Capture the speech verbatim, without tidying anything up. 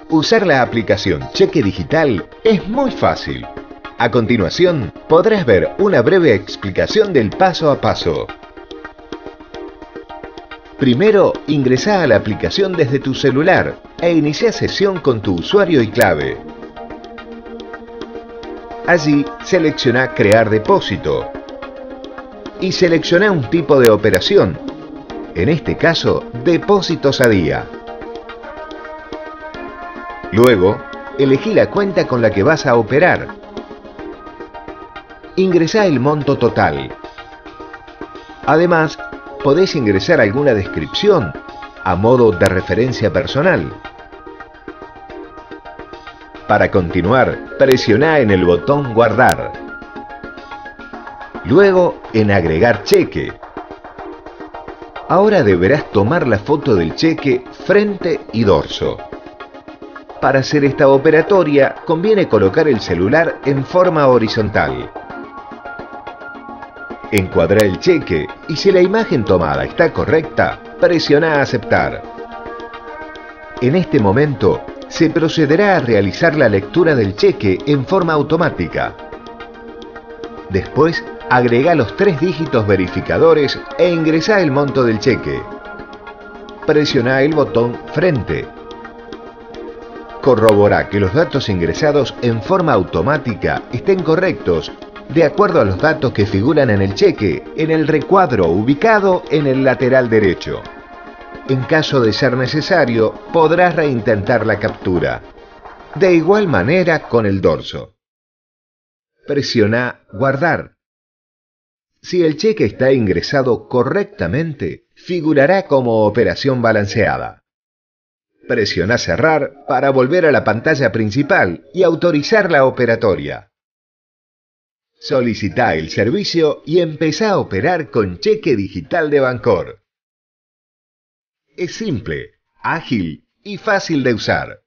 Usar la aplicación Cheque Digital es muy fácil. A continuación, podrás ver una breve explicación del paso a paso. Primero, ingresá a la aplicación desde tu celular e inicia sesión con tu usuario y clave. Allí, selecciona Crear depósito y selecciona un tipo de operación, en este caso, depósitos a día. Luego, elegí la cuenta con la que vas a operar. Ingresá el monto total. Además, podés ingresar alguna descripción a modo de referencia personal. Para continuar, presiona en el botón Guardar. Luego, en Agregar cheque. Ahora deberás tomar la foto del cheque frente y dorso. Para hacer esta operatoria, conviene colocar el celular en forma horizontal. Encuadra el cheque y si la imagen tomada está correcta, presiona Aceptar. En este momento, se procederá a realizar la lectura del cheque en forma automática. Después, agrega los tres dígitos verificadores e ingresa el monto del cheque. Presiona el botón Frente. Corrobora que los datos ingresados en forma automática estén correctos, de acuerdo a los datos que figuran en el cheque, en el recuadro ubicado en el lateral derecho. En caso de ser necesario, podrás reintentar la captura. De igual manera con el dorso. Presiona Guardar. Si el cheque está ingresado correctamente, figurará como operación balanceada. Presiona Cerrar para volver a la pantalla principal y autorizar la operatoria. Solicita el servicio y empezá a operar con Cheque Digital de Bancor. Es simple, ágil y fácil de usar.